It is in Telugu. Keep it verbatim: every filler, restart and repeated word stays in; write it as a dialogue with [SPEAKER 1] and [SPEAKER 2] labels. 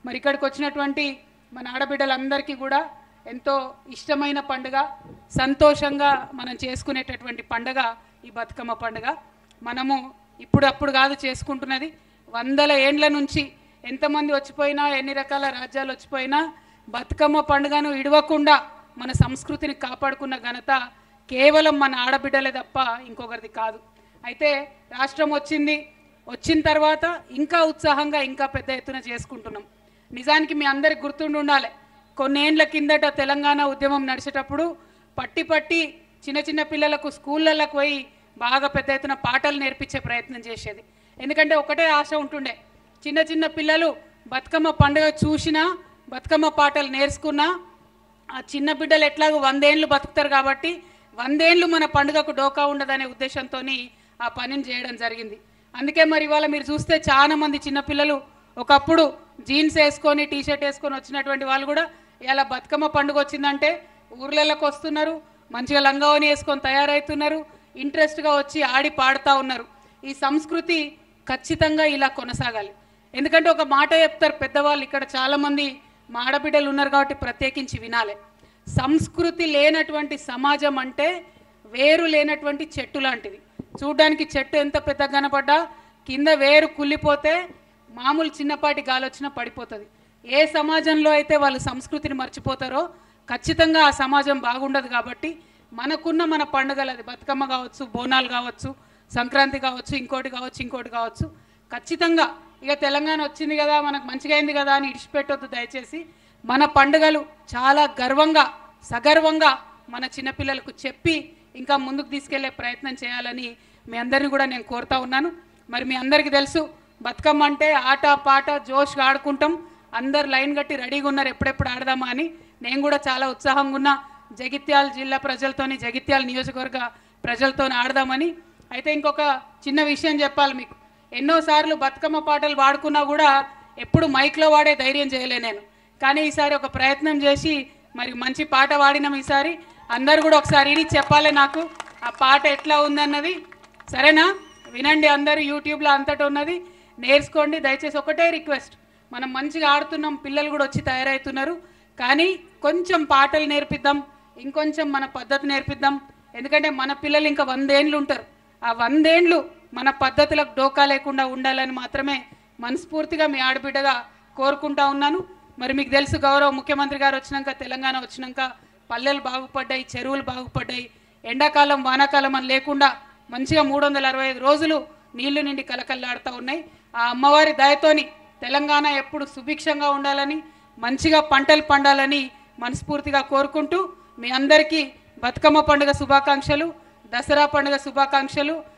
[SPEAKER 1] మరి ఇక్కడికి వచ్చినటువంటి మన ఆడబిడ్డలందరికీ కూడా ఎంతో ఇష్టమైన పండుగ, సంతోషంగా మనం చేసుకునేటటువంటి పండుగ ఈ బతుకమ్మ పండుగ. మనము ఇప్పుడప్పుడు కాదు చేసుకుంటున్నది, వందల ఏండ్ల నుంచి ఎంతమంది వచ్చిపోయినా ఎన్ని రకాల రాజ్యాలు వచ్చిపోయినా బతుకమ్మ పండుగను ఇడవకుండా మన సంస్కృతిని కాపాడుకున్న ఘనత కేవలం మన ఆడబిడ్డలే తప్ప ఇంకొకరిది కాదు. అయితే రాష్ట్రం వచ్చింది, వచ్చిన తర్వాత ఇంకా ఉత్సాహంగా ఇంకా పెద్ద ఎత్తున చేసుకుంటున్నాం. నిజానికి మీ అందరికి గుర్తుండి ఉండాలి, కొన్నేండ్ల కిందట తెలంగాణ ఉద్యమం నడిచేటప్పుడు పట్టి పట్టి చిన్న చిన్న పిల్లలకు స్కూళ్ళకు పోయి బాగా పెద్ద ఎత్తున పాటలు నేర్పించే ప్రయత్నం చేసేది. ఎందుకంటే ఒకటే ఆశ ఉంటుండే, చిన్న చిన్న పిల్లలు బతుకమ్మ పండుగ చూసినా బతుకమ్మ పాటలు నేర్చుకున్నా ఆ చిన్న బిడ్డలు ఎట్లాగో వందేళ్ళు బతుకుతారు కాబట్టి వందేళ్ళు మన పండుగకు డోకా ఉండదనే ఉద్దేశంతో ఆ పనిని చేయడం జరిగింది. అందుకే మరి ఇవాళ మీరు చూస్తే చాలా మంది చిన్నపిల్లలు ఒకప్పుడు జీన్స్ వేసుకొని టీషర్ట్ వేసుకొని వచ్చినటువంటి వాళ్ళు కూడా ఇలా బతుకమ్మ పండుగ వచ్చిందంటే ఊర్లలోకి వస్తున్నారు, మంచిగా లంగావని వేసుకొని తయారవుతున్నారు, ఇంట్రెస్ట్గా వచ్చి ఆడి పాడుతూ ఉన్నారు. ఈ సంస్కృతి ఖచ్చితంగా ఇలా కొనసాగాలి. ఎందుకంటే ఒక మాట చెప్తారు పెద్దవాళ్ళు, ఇక్కడ చాలామంది మా ఆడబిడ్డలు ఉన్నారు కాబట్టి ప్రత్యేకించి వినాలి. సంస్కృతి లేనటువంటి సమాజం అంటే వేరు లేనటువంటి చెట్టు లాంటిది. చూడ్డానికి చెట్టు ఎంత పెద్దగా కనపడ్డా కింద వేరు కుళ్ళిపోతే మామూలు చిన్నపాటి గాలి వచ్చినా పడిపోతుంది. ఏ సమాజంలో అయితే వాళ్ళు సంస్కృతిని మర్చిపోతారో ఖచ్చితంగా ఆ సమాజం బాగుండదు. కాబట్టి మనకున్న మన పండుగలు, అది బతుకమ్మ కావచ్చు, బోనాలు కావచ్చు, సంక్రాంతి కావచ్చు, ఇంకోటి కావచ్చు ఇంకోటి కావచ్చు, ఖచ్చితంగా ఇక తెలంగాణ వచ్చింది కదా మనకు మంచిగా అయింది కదా అని ఇడిచిపెట్టొద్దు. దయచేసి మన పండుగలు చాలా గర్వంగా సగర్వంగా మన చిన్నపిల్లలకు చెప్పి ఇంకా ముందుకు తీసుకెళ్లే ప్రయత్నం చేయాలని మీ అందరిని కూడా నేను కోరుతా ఉన్నాను. మరి మీ అందరికీ తెలుసు, బతుకమ్మ అంటే ఆట పాట జోష్గా ఆడుకుంటాం, అందరు లైన్ కట్టి రెడీగా ఉన్నారు ఎప్పుడెప్పుడు ఆడదామా అని. నేను కూడా చాలా ఉత్సాహంగా ఉన్నా, జగిత్యాల జిల్లా ప్రజలతోని జగిత్యాల నియోజకవర్గ ప్రజలతో ఆడదామని. అయితే ఇంకొక చిన్న విషయం చెప్పాలి మీకు, ఎన్నోసార్లు బతుకమ్మ పాటలు పాడుకున్నా కూడా ఎప్పుడు మైక్లో వాడే ధైర్యం చేయలే నేను. కానీ ఈసారి ఒక ప్రయత్నం చేసి మరి మంచి పాట పాడినాం. ఈసారి అందరు కూడా ఒకసారి ఇని చెప్పాలి నాకు ఆ పాట ఎట్లా ఉందన్నది. సరేనా? వినండి అందరూ, యూట్యూబ్లో అంతటా ఉన్నది, నేర్చుకోండి. దయచేసి ఒకటే రిక్వెస్ట్, మనం మంచిగా ఆడుతున్నాం, పిల్లలు కూడా వచ్చి తయారవుతున్నారు, కానీ కొంచెం పాటలు నేర్పిద్దాం, ఇంకొంచెం మన పద్ధతి నేర్పిద్దాం. ఎందుకంటే మన పిల్లలు ఇంకా వందేండ్లు ఉంటారు, ఆ వందేండ్లు మన పద్ధతులకు డోకా లేకుండా ఉండాలని మాత్రమే మనస్ఫూర్తిగా మీ ఆడబిడ్డగా కోరుకుంటా ఉన్నాను. మరి మీకు తెలుసు, గౌరవ ముఖ్యమంత్రి గారు వచ్చినాక, తెలంగాణ వచ్చినాక పల్లెలు బాగుపడ్డాయి, చెరువులు బాగుపడ్డాయి, ఎండాకాలం వానాకాలం అని లేకుండా మంచిగా మూడు వందల అరవై ఐదు రోజులు నీళ్లు నిండి కలకల్లాడుతూ ఉన్నాయి. ఆ అమ్మవారి దయతోని తెలంగాణ ఎప్పుడు సుభిక్షంగా ఉండాలని, మంచిగా పంటలు పండాలని మనస్ఫూర్తిగా కోరుకుంటూ మీ అందరికీ బతుకమ్మ పండుగ శుభాకాంక్షలు, దసరా పండుగ శుభాకాంక్షలు,